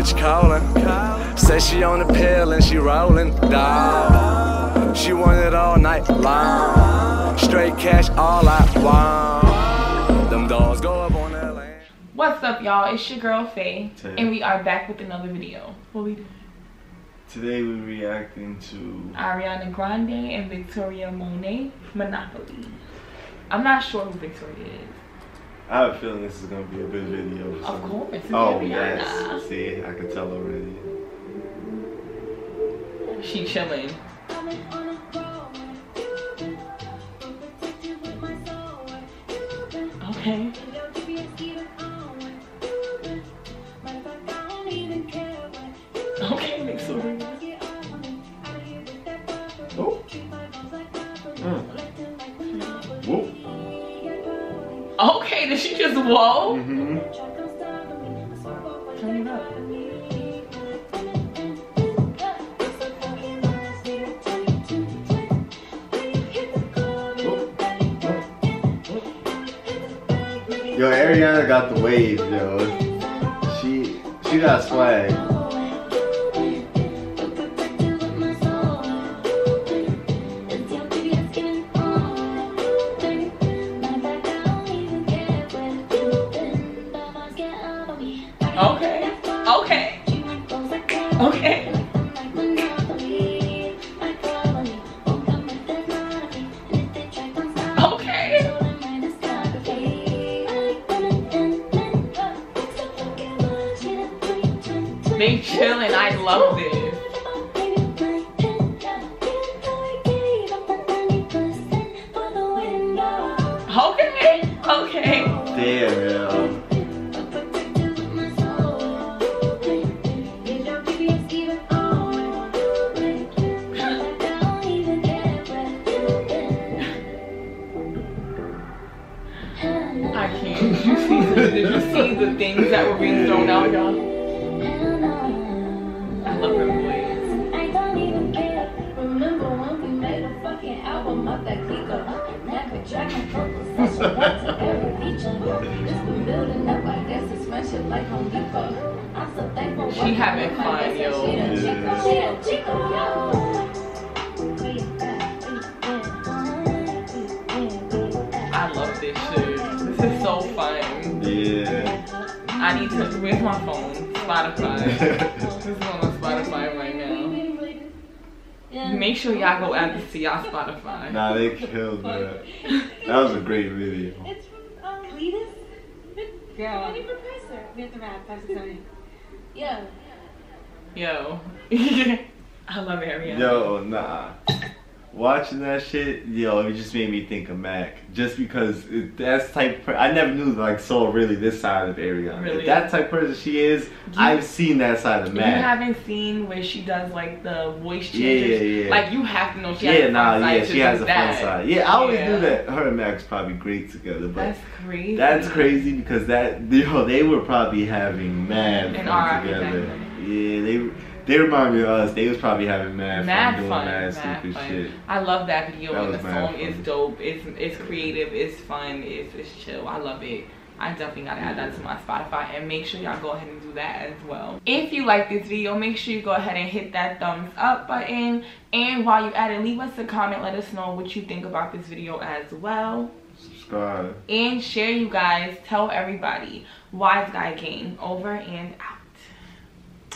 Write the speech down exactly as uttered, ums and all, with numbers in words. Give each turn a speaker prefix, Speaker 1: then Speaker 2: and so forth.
Speaker 1: bitch calling. Say she on the pill and she rolling, dawg. She want it all night long. Straight cash all I want. Them dogs go up on that land.
Speaker 2: What's up, y'all? It's your girl Faye, and we are back with another video. What we do?
Speaker 3: Today we're reacting to
Speaker 2: Ariana Grande and Victoria Monet, Monopoly. I'm not sure who Victoria is.
Speaker 3: I have a feeling this is gonna be a good video. For
Speaker 2: of
Speaker 3: some...
Speaker 2: course. It's
Speaker 3: oh
Speaker 2: Ariana.
Speaker 3: yes. See, I can tell already.
Speaker 2: She chilling. Okay. Okay, Victoria.
Speaker 3: Oh. Mm. Whoa.
Speaker 2: Okay, did she just whoa?
Speaker 3: Mm-hmm.
Speaker 2: Turn it up.
Speaker 3: Yo, Ariana got the wave, yo. She she got swag.
Speaker 2: Okay. Okay. Okay. They chillin', I love this. Okay, okay.
Speaker 3: Damn, yo.
Speaker 2: I can't. Did you see the, did you see the things that were being thrown out, y'all? I love her voice.
Speaker 4: I don't even care. Remember when we made a fucking album up at Kiko? Never dragon purple session, that's to every feature. It's been building up, I guess it's friendship like Home Depot. I'm so thankful.
Speaker 2: She having fun, yo.
Speaker 4: She a Chico, she a Chico, yo.
Speaker 2: I love this shit. This is so fun.
Speaker 3: Yeah.
Speaker 2: I need to, where's my phone? Spotify. This is on Spotify right now. Make sure y'all go add this to y'all Spotify.
Speaker 3: Nah, they killed that. That was a great video.
Speaker 4: It's from um, Cletus. Girl. Any professor. We have to rap. That's funny. Yo.
Speaker 2: Yo. I love Ariana.
Speaker 3: Yo, nah. Watching that shit, yo, it just made me think of Mac. Just because it, that's type of per I never knew like Soul really this side of Ariana.
Speaker 2: Really?
Speaker 3: If that type of person she is, you, I've seen that side of Mac.
Speaker 2: You haven't seen where she does like the voice changes?
Speaker 3: Yeah, yeah, yeah.
Speaker 2: Like you have to know she
Speaker 3: yeah,
Speaker 2: has a fun
Speaker 3: nah,
Speaker 2: side
Speaker 3: yeah,
Speaker 2: to
Speaker 3: she has a
Speaker 2: that.
Speaker 3: fun side. Yeah, I always
Speaker 2: Yeah.
Speaker 3: knew that her and Mac's probably great together, but
Speaker 2: that's crazy.
Speaker 3: That's crazy because that yo, they were probably having mad
Speaker 2: and
Speaker 3: fun together. Exactly. Yeah, they They remind me of us. They was probably having mad,
Speaker 2: mad
Speaker 3: fun doing
Speaker 2: fun,
Speaker 3: mad,
Speaker 2: mad
Speaker 3: stupid
Speaker 2: fun.
Speaker 3: shit.
Speaker 2: I love that video
Speaker 3: That
Speaker 2: and the
Speaker 3: was mad
Speaker 2: song is
Speaker 3: fun.
Speaker 2: dope. It's it's creative. It's fun. It's it's chill. I love it. I definitely gotta add that to my Spotify and make sure y'all go ahead and do that as well. If you like this video, make sure you go ahead and hit that thumbs up button. And while you at it, leave us a comment. Let us know what you think about this video as well.
Speaker 3: Subscribe.
Speaker 2: And share, you guys. Tell everybody. Wise Guy Gang. Over and out.